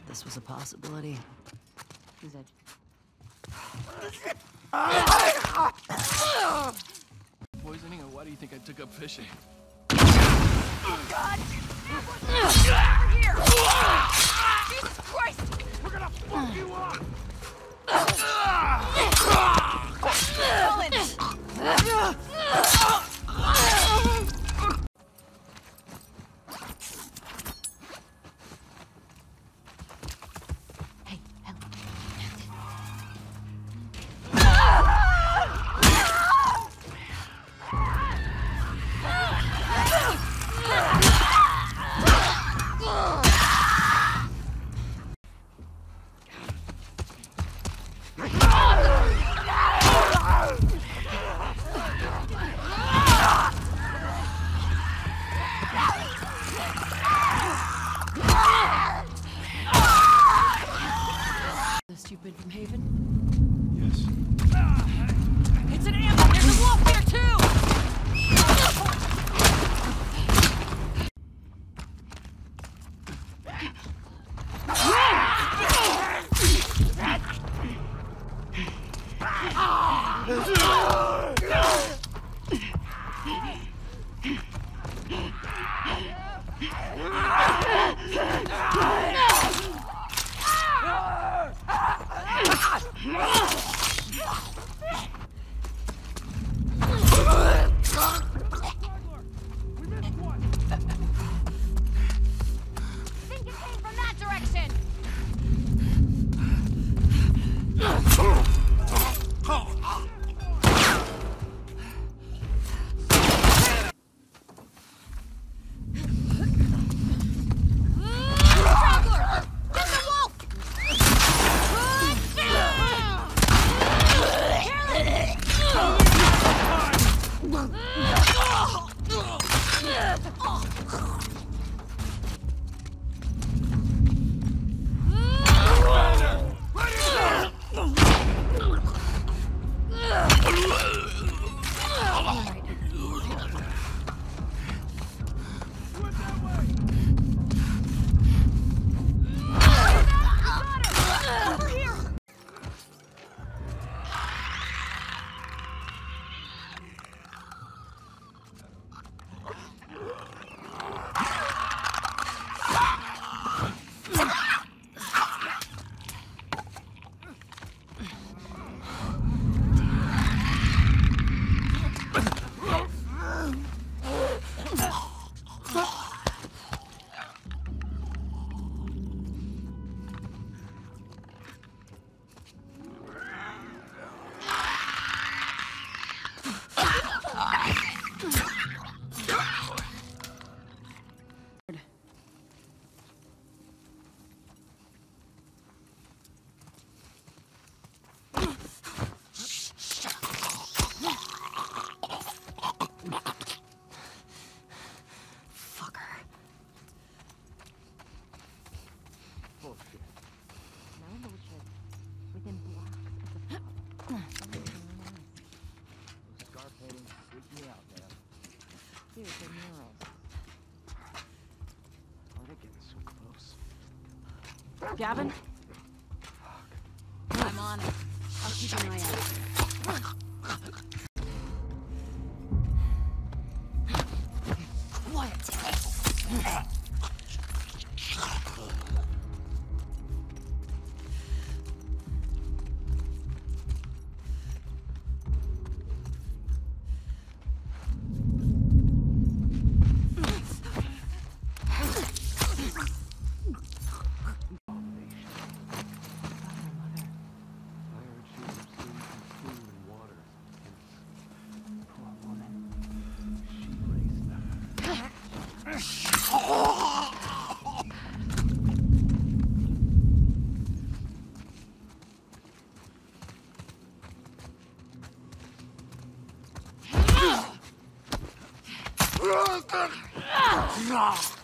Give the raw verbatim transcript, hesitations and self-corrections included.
this was a possibility. Who's it? Poisoning, or why do you think I took up fishing? Oh God! Over here! Jesus Christ! We're gonna fuck you up! Joel! Hey, Ellie. Stupid from Haven? Yes. It's an ambush! There's a wolf there too! Think it came from that direction! Traveler! Get the wolf! Dude, they're murals. Oh, they're getting so close. Gavin? I'm on it. I'll keep an eye out. Quiet. Ah!